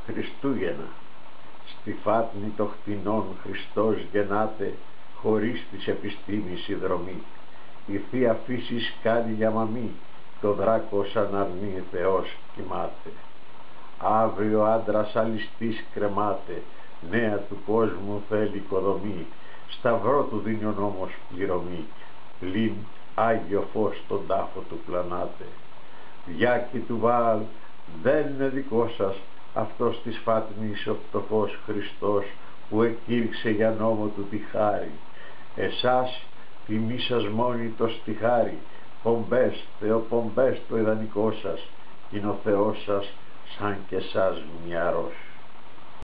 Χριστούγεννα. Στη φάτνη των χτινών Χριστός γεννάται, χωρίς της επιστήμης η δρομή. Η Θεία Φύσης κάνει για μαμή, το δράκο σαν αρνή Θεός κοιμάται. Αύριο άντρας αληστής κρεμάται, νέα του κόσμου θέλει οικοδομή, σταυρό του δίνει ο νόμος πληρωμή, πλην Άγιο φως στον τάφο του πλανάται. Διάκη του Βαάλ, δεν είναι δικό σας αυτός της φάτνης ο φτωχός Χριστός, που εκήρυξε για νόμο του τη χάρη. Εσάς τιμή σας μόνη το στιχάρι, πομπές, θεοπομπές το ιδανικό σας, είναι ο Θεός σας σαν και εσάς μυαρός.